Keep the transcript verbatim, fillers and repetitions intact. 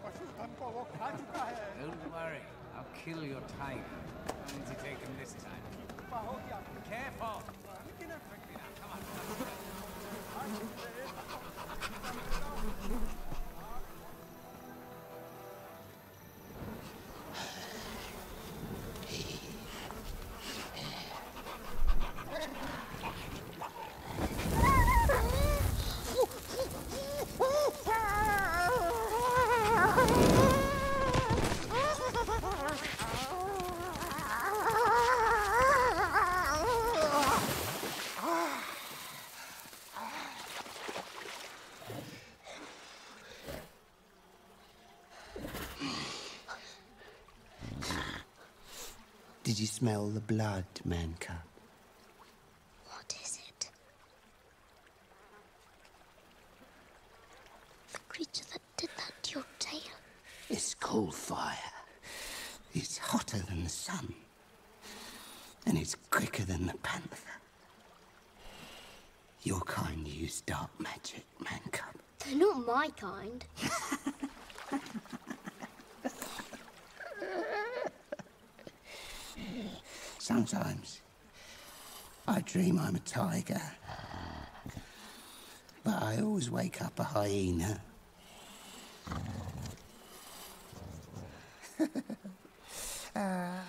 Don't worry, I'll kill your tiger. How long has it taken this time? Careful! Quickly now, come on. Did you smell the blood, man cub? What is it? The creature that did that to your tail. It's called fire. It's hotter than the sun. And it's quicker than the panther. Your kind use dark magic, man cub. They're not my kind. Sometimes I dream I'm a tiger, but I always wake up a hyena. uh,